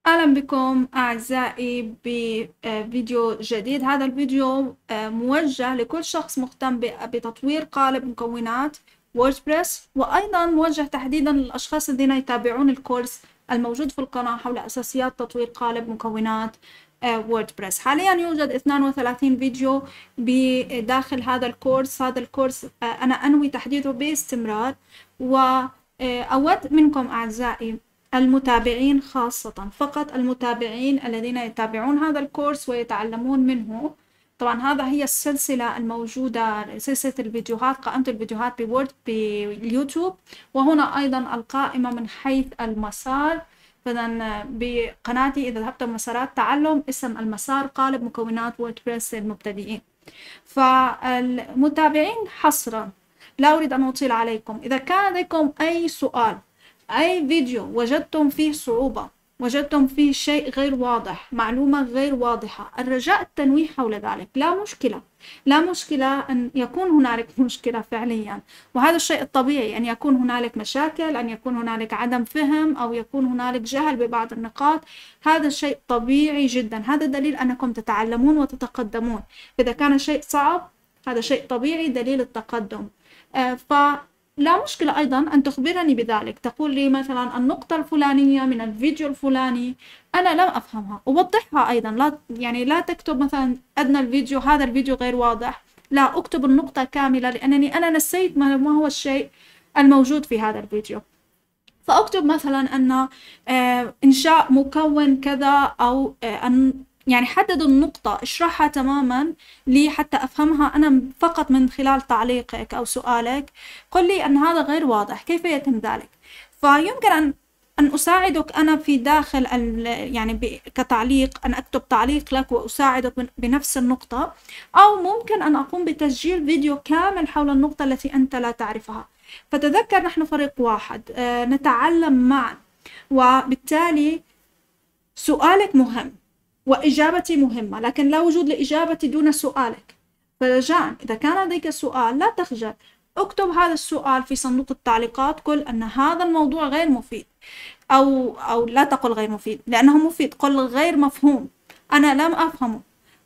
أهلا بكم أعزائي بفيديو جديد. هذا الفيديو موجه لكل شخص مهتم بتطوير قالب مكونات ووردبريس، وأيضا موجه تحديدا للأشخاص الذين يتابعون الكورس الموجود في القناة حول أساسيات تطوير قالب مكونات ووردبريس. حاليا يوجد 32 فيديو بداخل هذا الكورس. أنا أنوي تحديثه باستمرار، وأود منكم أعزائي المتابعين، خاصة فقط المتابعين الذين يتابعون هذا الكورس ويتعلمون منه. طبعا هذا هي السلسلة الموجودة، سلسلة الفيديوهات، قائمة الفيديوهات باليوتيوب، وهنا أيضا القائمة من حيث المسار. فإذا بقناتي إذا ذهبت مسارات تعلم، اسم المسار قالب مكونات ووردبريس للمبتدئين. فالمتابعين حصرا، لا أريد أن أطيل عليكم، إذا كان لديكم أي سؤال، أي فيديو وجدتم فيه صعوبة، وجدتم فيه شيء غير واضح، معلومة غير واضحة، الرجاء التنويه حول ذلك. لا مشكلة أن يكون هنالك مشكلة فعليا، وهذا الشيء الطبيعي، أن يكون هنالك مشاكل، أن يكون هنالك عدم فهم، أو يكون هنالك جهل ببعض النقاط. هذا الشيء طبيعي جدا، هذا دليل أنكم تتعلمون وتتقدمون. إذا كان شيء صعب، هذا شيء طبيعي، دليل التقدم. لا مشكلة أيضا أن تخبرني بذلك، تقول لي مثلا النقطة الفلانية من الفيديو الفلاني أنا لم أفهمها، أوضحها أيضا. لا تكتب مثلا أدنى الفيديو هذا الفيديو غير واضح، لا، أكتب النقطة كاملة، لأنني أنا نسيت ما هو الشيء الموجود في هذا الفيديو. فأكتب مثلا أن إنشاء مكون كذا، أو أن يعني حدد النقطة، اشرحها تماما لي حتى أفهمها أنا فقط من خلال تعليقك أو سؤالك. قل لي أن هذا غير واضح، كيف يتم ذلك؟ فيمكن أن أساعدك أنا في داخل يعني كتعليق، أن أكتب تعليق لك وأساعدك بنفس النقطة، أو ممكن أن أقوم بتسجيل فيديو كامل حول النقطة التي أنت لا تعرفها. فتذكر نحن فريق واحد، نتعلم معا، وبالتالي سؤالك مهم وإجابتي مهمة، لكن لا وجود لإجابتي دون سؤالك. فرجاء إذا كان لديك سؤال لا تخجل، اكتب هذا السؤال في صندوق التعليقات، قل أن هذا الموضوع غير مفيد، أو لا تقل غير مفيد لأنه مفيد، قل غير مفهوم، أنا لم أفهمه،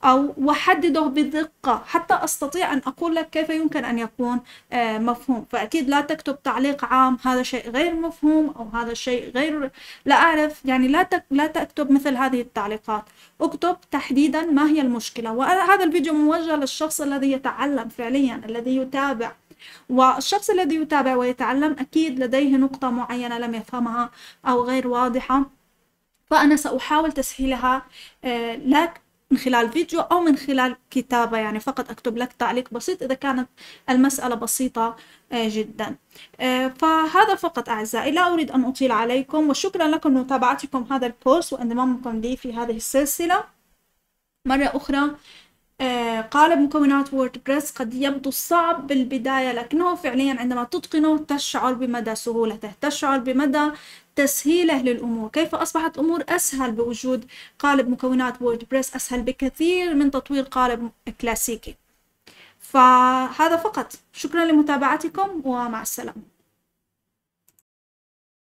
وحدده بدقة حتى أستطيع أن أقول لك كيف يمكن أن يكون مفهوم. فأكيد لا تكتب تعليق عام هذا شيء غير مفهوم، أو هذا شيء غير لا أعرف، يعني لا تكتب مثل هذه التعليقات. اكتب تحديدا ما هي المشكلة. وهذا الفيديو موجه للشخص الذي يتعلم فعليا، الذي يتابع. والشخص الذي يتابع ويتعلم أكيد لديه نقطة معينة لم يفهمها أو غير واضحة، فأنا سأحاول تسهيلها لك من خلال فيديو أو من خلال كتابة، يعني فقط أكتب لك تعليق بسيط إذا كانت المسألة بسيطة جدا. فهذا فقط أعزائي، لا أريد أن أطيل عليكم، وشكرا لكم لمتابعتكم هذا الكورس وانضمامكم لي في هذه السلسلة مرة أخرى. قالب مكونات ووردبريس قد يبدو صعب بالبداية، لكنه فعليا عندما تتقنه تشعر بمدى سهولته، تشعر بمدى تسهيله للأمور، كيف أصبحت الأمور أسهل بوجود قالب مكونات ووردبريس، أسهل بكثير من تطوير قالب كلاسيكي. فهذا فقط، شكرا لمتابعتكم ومع السلامة.